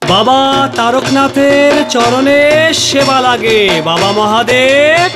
বাবা তারকনাথের চরণে সেবা লাগে। বাবা মহাদেব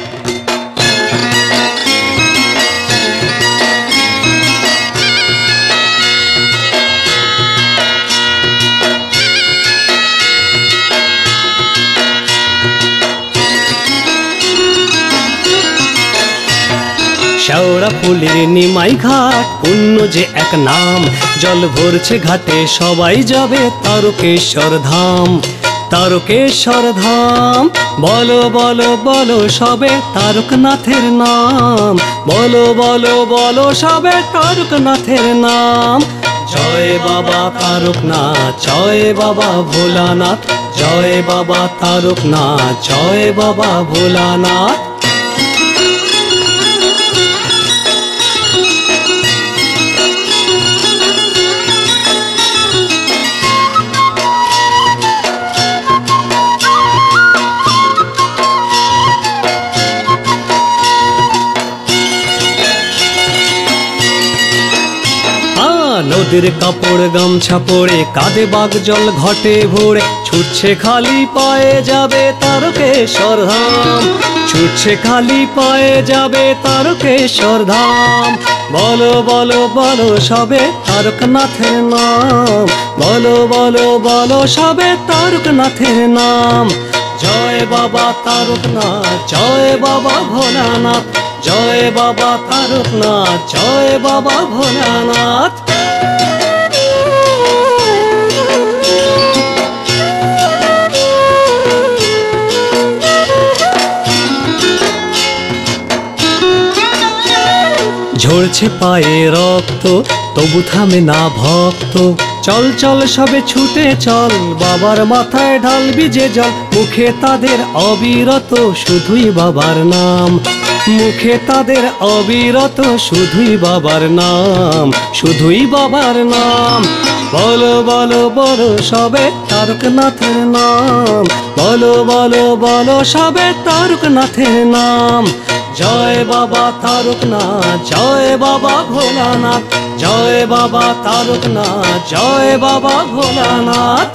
শেওড়া ফুলের নিমাই ঘাট পুণ্য যে এক নাম, জল ভরছে ঘাটে সবাই যাবে তারকেশ্বর ধাম। তারকেশ্বর ধাম বলো বলো বলো সবে তারকনাথের নাম, বলো বলো বলো সবে তারকনাথের নাম। জয় বাবা তারকনাথ, জয় বাবা ভোলানাথ, জয় বাবা তারকনাথ, জয় বাবা ভোলানাথ। নদীর কাপড় গামছা পরে কাঁধে বাগ জল ঘটে ভরে, ছুটছে খালি পায়ে যাবে তারকেশ্বর ধাম, ছুটছে খালি পায়ে যাবে তারকেশ্বর ধাম। বলো বলো বলো সবে তারকনাথের নাম, বলো বলো বলো সবে তারকনাথের নাম। জয় বাবা তারকনাথ, জয় বাবা ভোলানাথ, জয় বাবা তারকনাথ, জয় বাবা ভোলানাথ। ঝরছে পায়ে রক্ত তবু থামে না ভক্ত, চল চল সবে ছুটে চল বাবার মাথায় ঢালবি যে জল। মুখে তাদের অবিরত শুধুই বাবার নাম, মুখে তাদের অবিরত শুধুই বাবার নাম, শুধুই বাবার নাম। বলো বলো বলো সবে তারকনাথের নাম, বলো বলো বলো সবে তারকনাথের নাম। জয় বাবা তারকনাথ, জয় বাবা ভোলানাথ, জয় বাবা তারকনাথ, জয় বাবা ভোলানাথ।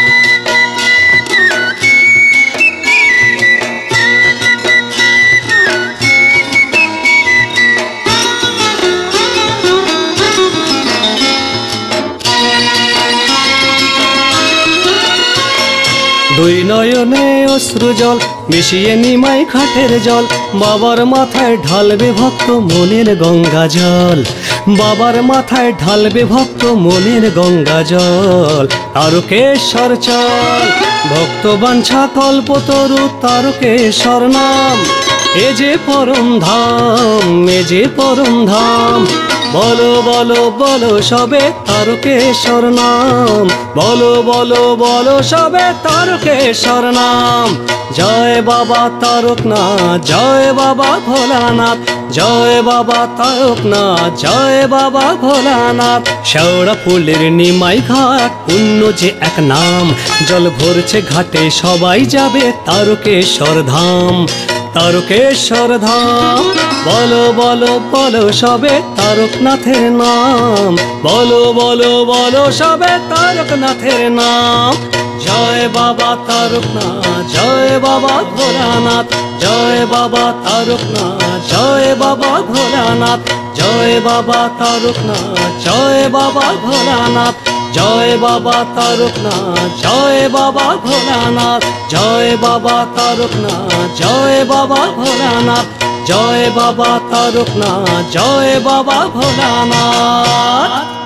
দুই নয়নে অশ্রু জল মিশিয়ে নিমাই ঘাটের জল, বাবার মাথায় ঢালবে ভক্ত মনের গঙ্গা জল, বাবার মাথায় ঢালবে ভক্ত মনের গঙ্গা জল। তারকেশ্বর চল ভক্ত বাঞ্ছা কল্পতরু তারকেশ্বর নাম, এ যে পরম ধাম, এ যে পরম ধাম। বলো বলো বলো সবে তারকেশ্বর নাম, বলো বলো বলো সবে তারকেশ্বর নাম। জয় বাবা তারকনাথ, জয় বাবা ভোলানাথ, জয় বাবা তারকনাথ, জয় বাবা ভোলানাথ। শেওড়া ফুলের নিমাই ঘাট পুণ্য যে এক নাম, জল ভরছে ঘাটে সবাই যাবে তারকেশ্বর ধাম। তারকেশ্বর ধাম বলো বলো বলো সবে তারকনাথের নাম, বলো বলো বলো সবে তারকনাথের নাম। জয় বাবা তারকনাথ, জয় বাবা ভোলানাথ, জয় বাবা তারকনাথ, জয় বাবা ভোলানাথ, জয় বাবা তারকনাথ, জয় বাবা ভোলানাথ, জয় বাবা তারকনাথ, জয় বাবা ভোলানাথ, জয় বাবা তারকনাথ, জয় বাবা ভোলানাথ, জয় বাবা তারকনাথ, জয় বাবা ভোলানাথ।